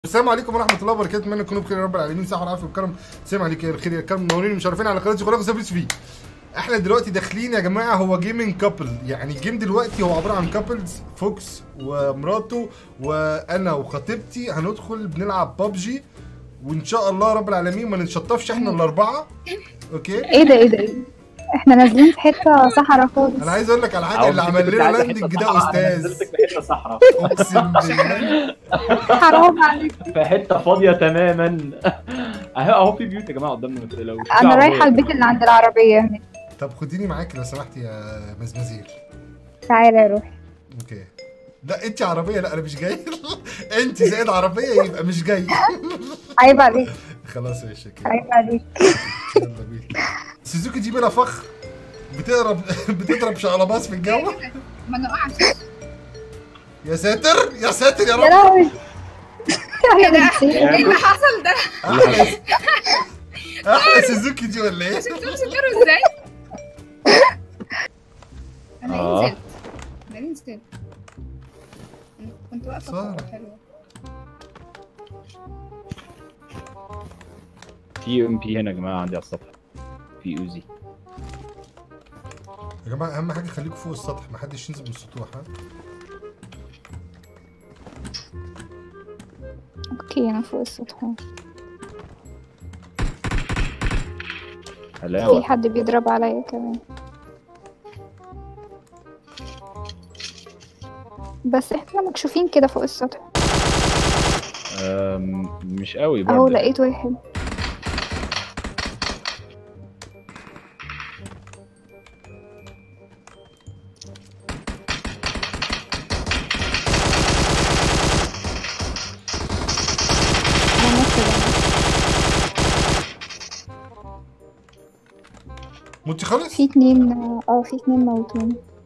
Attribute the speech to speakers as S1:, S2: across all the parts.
S1: السلام عليكم ورحمه الله وبركاته، اتمنى تكونوا بخير يا رب العالمين. صحه والعافيه والكرم. السلام عليكم يا الخير يا الكرم، منورين ومشرفين على قناه شيخ سيرفيس في. احنا دلوقتي داخلين يا جماعه، هو جيمنج كابل، يعني الجيم دلوقتي هو عباره عن كابلز. فوكس ومراته وانا وخطيبتي هندخل بنلعب بابجي، وان شاء الله رب العالمين ما نتشطفش احنا الاربعه. اوكي؟
S2: ايه ده احنا نازلين في حته صحرا خالص.
S1: انا عايز اقول لك على حاجه، اللي عمل لنا لاندنج ده استاذ.
S3: نزلتك في حته صحراء،
S1: اقسم بالله.
S2: حرام عليك.
S3: في حته فاضيه تماما. اهو في بيوت يا جماعه قدامنا، ما تقلقوش.
S2: انا رايحه البيت اللي عند العربيه هناك.
S1: طب خديني معاك لو سمحتي يا مزمزيل.
S2: تعالى يا روحي.
S1: اوكي. لا انت عربيه، لا انا مش جاي. انت زائد عربيه يبقى مش جاي.
S2: عيب عليك.
S1: خلاص ماشي كده.
S2: عيب عليك.
S1: يلا بينا. سوزوكي دي بلا فخر بتضرب شقلباص في الجو.
S4: ما نقعش.
S1: يا ساتر يا ساتر يا
S2: يا
S1: رب.
S2: لهوي.
S4: ايه اللي حصل ده؟
S1: احلى سوزوكي دي ولا ايه؟
S4: شفتوا بتسكروا ازاي؟ انا نزلت. انا نزلت. كنت واقفه
S1: سارة.
S4: حلوه.
S3: في ام بي هنا يا جماعه عندي على السطح، في اوزي.
S1: يا جماعه اهم حاجه خليكم فوق السطح، ما حدش ينزل من السطوح. ها
S2: اوكي انا فوق السطح. في
S3: حلاوه.
S2: حد بيضرب عليا كمان، بس احنا مكشوفين كده فوق السطح.
S3: مش قوي
S2: اهو
S3: برضه.
S2: لقيت واحد. انا مت.
S1: موتي خالص.
S2: في اتنين موتون.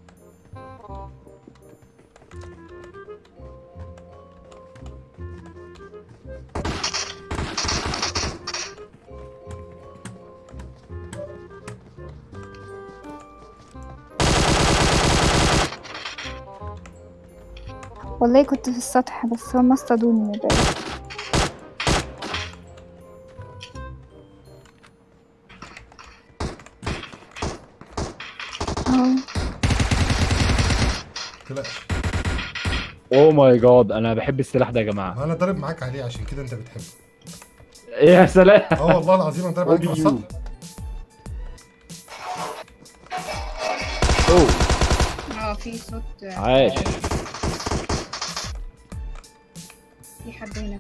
S2: والله كنت في السطح بس هما اصطادوني من بعيد. اهو.
S1: تلاش.
S3: اوه ماي جاد، انا بحب السلاح ده يا جماعه.
S1: ما انا ضارب معاك عليه عشان كده انت بتحبه.
S3: يا سلام.
S1: اه والله العظيم انا ضارب عليك على السطح.
S3: اوه
S4: في صوت.
S3: عاش.
S4: في حد هنا.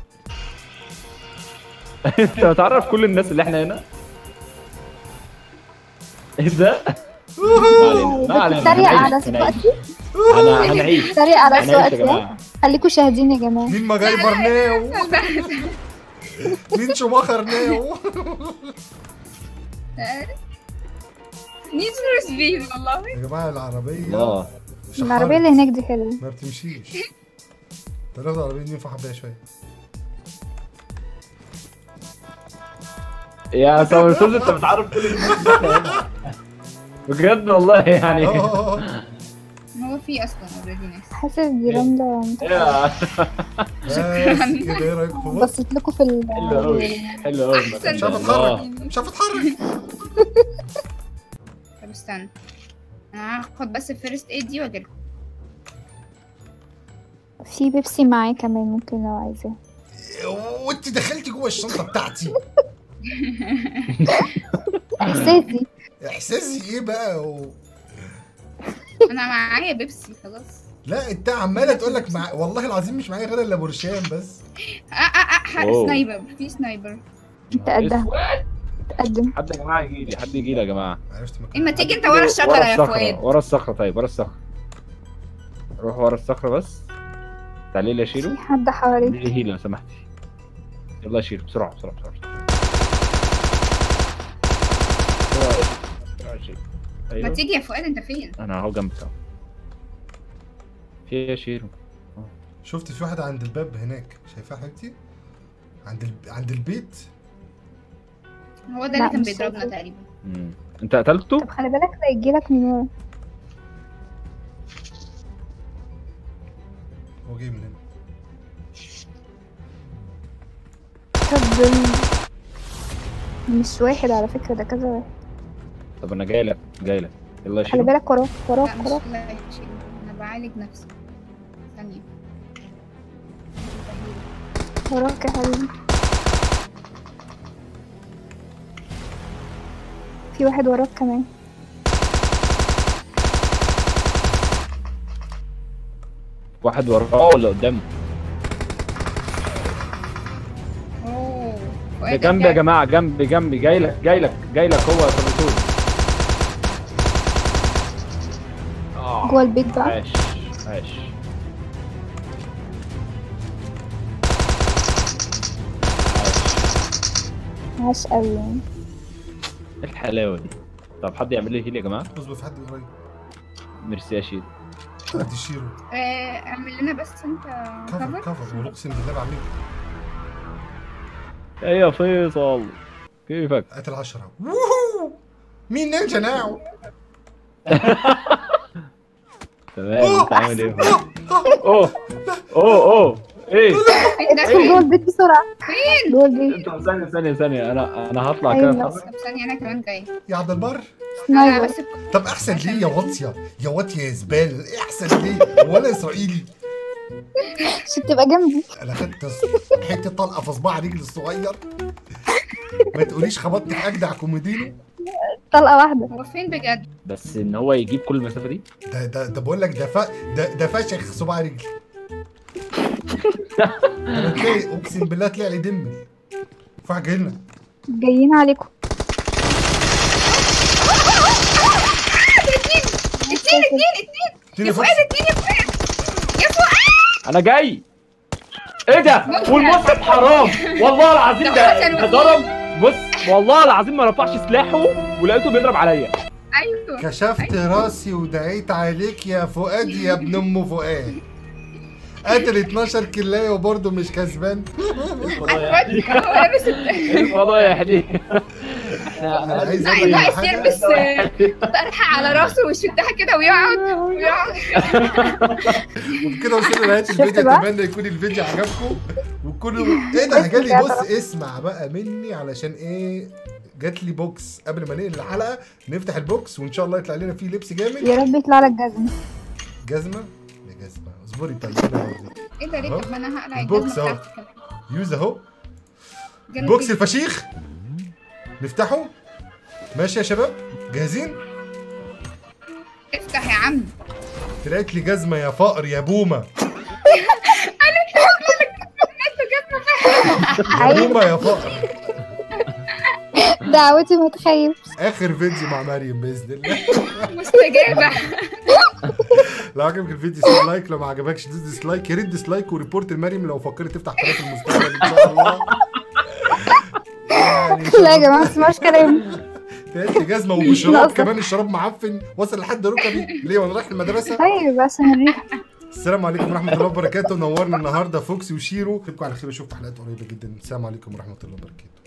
S3: انت بتعرف كل الناس اللي احنا هنا؟ ايه ده؟ ما علينا
S2: بتتريق على
S3: هنعيش.
S2: سواقتي.
S3: هنعيش.
S2: بتتريق على
S3: هنعيش يا
S2: سواقتي.
S3: جماعه.
S2: خليكوا شاهدين يا جماعه.
S1: مين مجايبر ناو؟ مين شماخر ناو؟
S4: نيد فور سبيد والله.
S1: يا جماعه العربيه
S3: الله.
S2: العربيه اللي هناك دي حلوه.
S1: ما بتمشيش. ناخد العربيه دي ننفع بيها شويه.
S3: يا سامي سوز، انت بتعرف كل الناس اللي احنا هنا. بجد والله يعني.
S4: هو في اصلا اوريدي ناس.
S2: حاسس دي رملة.
S1: بس كده ايه رايكم في بص؟
S2: بصيت لكم في
S3: حلو قوي حلو قوي.
S4: أحسن.
S1: مش عارف اتحرك مش عارف اتحرك.
S4: طب استنى، انا هاخد بس الفيرست ايد دي واجيلكم.
S2: في بيبسي معايا كمان ممكن لو عايزاه.
S1: وانت دخلتي جوه الشنطه بتاعتي.
S2: احساسي.
S1: احساسي ايه بقى
S4: انا معايا بيبسي خلاص.
S1: لا انت عماله تقول لك والله العظيم مش معايا غير الا برشام بس.
S3: أوه.
S4: سنايبر، في سنايبر.
S2: انت قدها. تقدم.
S3: حد يا جماعه يجي لي، حد يجي لي يا جماعه.
S1: عرفت مكان.
S4: اما تيجي انت ورا الشجره يا فؤاد.
S3: ورا الصخره. طيب ورا الصخره. روح ورا الصخره بس. تعالي لي يا شيرو.
S2: في حد حواليك.
S3: لي هيل لو سمحتي. يلا يا شيرو بسرعه بسرعه بسرعه. بسرعه يا شيرو.
S4: ما
S3: ايوه
S4: تيجي يا فؤاد، انت فين؟
S3: انا اهو جنبك اهو. في إيه يا شيرو؟
S1: شفت في واحده عند الباب هناك، شايفاها حبيبتي؟ عند البيت.
S4: هو ده
S2: لا،
S4: اللي كان
S2: مش
S4: بيضربنا
S2: شايفة.
S4: تقريبا.
S3: انت قتلته؟
S2: طب خلي بالك لا يجيلك من ورا.
S1: هو جاي من هنا.
S2: طب مش واحد على فكرة، ده كذا واحد.
S3: طب انا جاي لك يلا يا
S2: خلي
S3: شيرو.
S2: بالك وراك وراك
S4: لا مش
S2: وراك.
S4: لا يا شيخ، انا بعالج نفسي. ثانية.
S2: وراك يا حبيبي. في واحد وراك كمان.
S3: واحد وراه ولا قدامه؟
S4: اوه
S3: ده جنبي يا جماعه، جنبي جاي لك هو يا سبتون.
S2: جوه البيت بقى.
S3: عاش.
S2: عاش قوي يعني.
S3: ايه الحلاوه دي؟ طب حد يعمل لي هيل يا جماعه؟
S1: اصبر في حد قريب.
S3: ميرسي يا شيرو.
S1: ادي شيرو.
S4: اعمل لنا بس انت
S1: كفر
S4: كفر.
S1: كفر اقسم بالله بعمل.
S3: ايه يا فيصل كيفك؟
S1: قتل 10. ووهو مين نينجا ناو؟
S3: تمام. انت عامل ايه؟ اوه ايه؟
S2: ادخل جوه البيت بسرعة.
S4: فين؟
S2: جوه البيت.
S3: انت ثانيه انا هطلع
S2: أيوة.
S3: كده.
S4: طب ثانية انا كمان جاي.
S1: يا عبد البر.
S4: لا
S2: سنايبر.
S4: بس
S1: طب احسن ليه يا واطيه يا زباله؟ ايه احسن ليه؟ ولا اسرائيلي؟
S2: عشان تبقى جنبي.
S1: انا خدت حته طلقه في صباع رجلي الصغير. ما تقوليش خبطت في اجدع كوميدينو.
S2: طلقة واحدة.
S4: هو فين بجد؟
S3: بس ان هو يجيب كل المسافه دي؟
S1: ده بقول لك ده فشخ صباع رجلي. انا تلاقي اقسم بالله طلع لي دمي. فعجلنا.
S2: جايين عليكم.
S4: اتنين يا فؤاد، اتنين يا فؤاد. يا فؤاد
S3: انا جاي. ايه ده؟ والمسلم حرام والله العظيم. ده ضرب. بص والله العظيم ما رفعش سلاحه ولقيته بيضرب عليا.
S4: ايوه
S1: كشفت راسي ودعيت عليك يا فؤاد يا ابن ام فؤاد. قتل 12 كلايه وبرضه مش كسبان.
S4: هو لابس
S3: الفضايح دي.
S1: انا عايز اقول لك
S4: ناقص
S1: حاجه.
S4: يلبس طرحه على راسه ويشدها كده ويقعد.
S1: وبكده وصلنا لنهايه الفيديو. اتمنى يكون الفيديو عجبكم وتكونوا ايه ده جالي. بص اسمع بقى مني علشان ايه. جات لي بوكس قبل ما ننقل الحلقه. نفتح البوكس وان شاء الله يطلع لنا فيه لبس جامد.
S2: يا رب يطلع لك جزمة.
S1: جزمه يا جزمه اصبري طيب انا هوريك.
S4: ايه ده ليه؟ طب ما انا هقلع
S1: البوكس
S4: الجزمه
S1: اهو.
S4: بتاعتي.
S1: يوز اهو.
S4: جنبي.
S1: بوكس الفشيخ. نفتحه. ماشي يا شباب جاهزين؟
S4: افتح يا عم.
S1: طلعت لي جزمه يا فقر يا بومه. يا بومه يا فقر.
S2: دعوتي ما تخيبش.
S1: اخر فيديو مع مريم باذن الله.
S4: مستجابه.
S1: لو عجبك الفيديو سيب لايك، لو ما عجبكش ديسلايك. يا ريت ديسلايك وريبورت المريم لو فكرت تفتح قناه في المستقبل ان شاء الله. يعني
S2: لا يا جماعة ما تسمعوش كلامي.
S1: طلعت لي جزمه وبشراب كمان. الشراب معفن واصل لحد ركبي. ليه وانا رايح المدرسه؟
S2: طيب عشان الريحة.
S1: السلام عليكم ورحمه الله وبركاته. نورنا النهارده فوكسي وشيرو. اشوفكم على خير واشوفكم حلقات قريبه جدا. السلام عليكم ورحمه الله وبركاته.